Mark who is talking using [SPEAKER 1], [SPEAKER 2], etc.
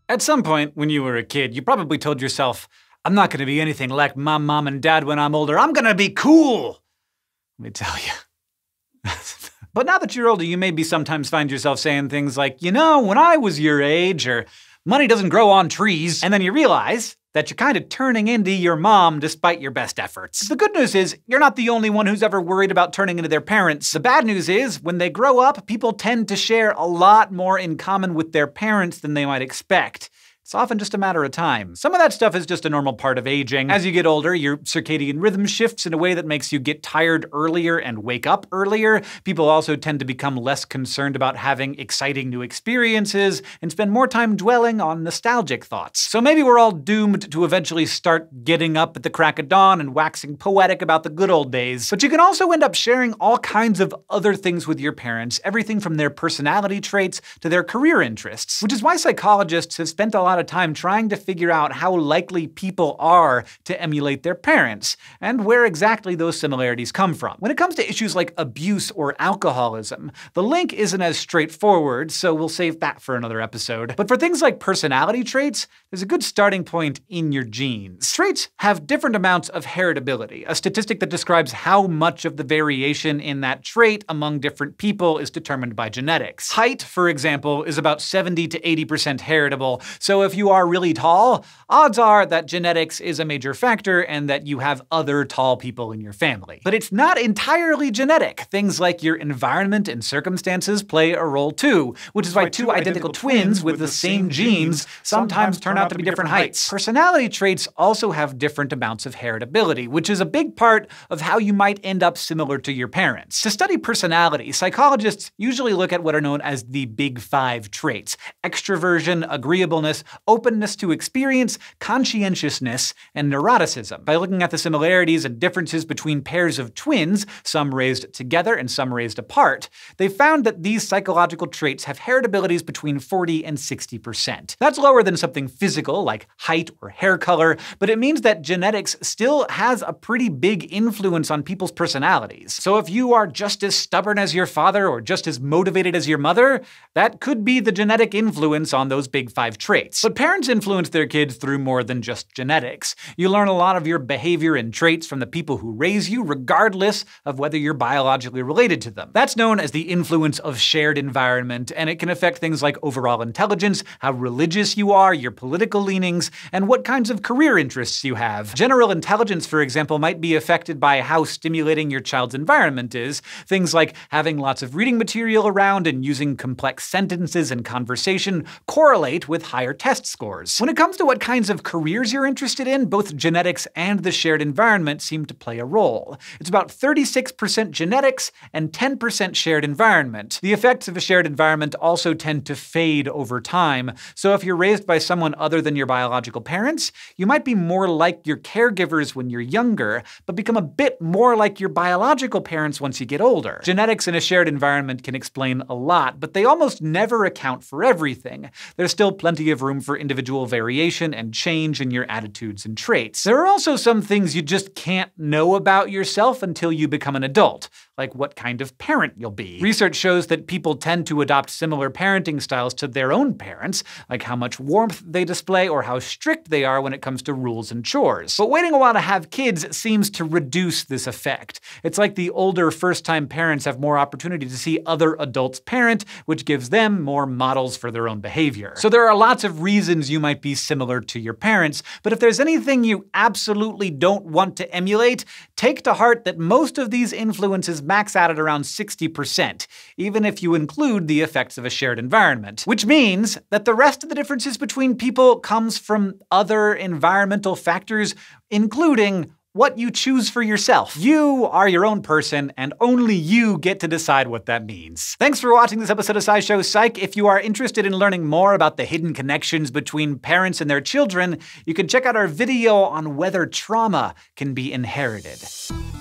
[SPEAKER 1] At some point when you were a kid, you probably told yourself, I'm not gonna be anything like my mom and dad when I'm older. I'm gonna be cool! Let me tell you. But now that you're older, you maybe sometimes find yourself saying things like, you know, when I was your age, or money doesn't grow on trees, and then you realize that you're kind of turning into your mom despite your best efforts. The good news is, you're not the only one who's ever worried about turning into their parents. The bad news is, when they grow up, people tend to share a lot more in common with their parents than they might expect. It's often just a matter of time. Some of that stuff is just a normal part of aging. As you get older, your circadian rhythm shifts in a way that makes you get tired earlier and wake up earlier. People also tend to become less concerned about having exciting new experiences and spend more time dwelling on nostalgic thoughts. So maybe we're all doomed to eventually start getting up at the crack of dawn and waxing poetic about the good old days. But you can also end up sharing all kinds of other things with your parents, everything from their personality traits to their career interests. Which is why psychologists have spent a lot of time trying to figure out how likely people are to emulate their parents, and where exactly those similarities come from. When it comes to issues like abuse or alcoholism, the link isn't as straightforward, so we'll save that for another episode. But for things like personality traits, there's a good starting point in your genes. Traits have different amounts of heritability, a statistic that describes how much of the variation in that trait among different people is determined by genetics. Height, for example, is about 70 to 80% heritable, so if you are really tall, odds are that genetics is a major factor and that you have other tall people in your family. But it's not entirely genetic. Things like your environment and circumstances play a role too, which is why two identical twins with the same genes sometimes turn out to be different heights. Personality traits also have different amounts of heritability, which is a big part of how you might end up similar to your parents. To study personality, psychologists usually look at what are known as the Big Five traits: extroversion, agreeableness, openness to experience, conscientiousness, and neuroticism. By looking at the similarities and differences between pairs of twins, some raised together and some raised apart, they found that these psychological traits have heritabilities between 40 and 60%. That's lower than something physical like height or hair color, but it means that genetics still has a pretty big influence on people's personalities. So if you are just as stubborn as your father or just as motivated as your mother, that could be the genetic influence on those Big Five traits. But parents influence their kids through more than just genetics. You learn a lot of your behavior and traits from the people who raise you, regardless of whether you're biologically related to them. That's known as the influence of shared environment, and it can affect things like overall intelligence, how religious you are, your political leanings, and what kinds of career interests you have. General intelligence, for example, might be affected by how stimulating your child's environment is. Things like having lots of reading material around and using complex sentences and conversation correlate with higher test scores. When it comes to what kinds of careers you're interested in, both genetics and the shared environment seem to play a role. It's about 36% genetics and 10% shared environment. The effects of a shared environment also tend to fade over time, so if you're raised by someone other than your biological parents, you might be more like your caregivers when you're younger, but become a bit more like your biological parents once you get older. Genetics in a shared environment can explain a lot, but they almost never account for everything. There's still plenty of room for individual variation and change in your attitudes and traits. There are also some things you just can't know about yourself until you become an adult, like what kind of parent you'll be. Research shows that people tend to adopt similar parenting styles to their own parents, like how much warmth they display or how strict they are when it comes to rules and chores. But waiting a while to have kids seems to reduce this effect. It's like the older first-time parents have more opportunity to see other adults parent, which gives them more models for their own behavior. So there are lots of reasons you might be similar to your parents, but if there's anything you absolutely don't want to emulate, take to heart that most of these influences max out at around 60%, even if you include the effects of a shared environment. Which means that the rest of the differences between people comes from other environmental factors, including what you choose for yourself. You are your own person, and only you get to decide what that means. Thanks for watching this episode of SciShow Psych. If you are interested in learning more about the hidden connections between parents and their children, you can check out our video on whether trauma can be inherited.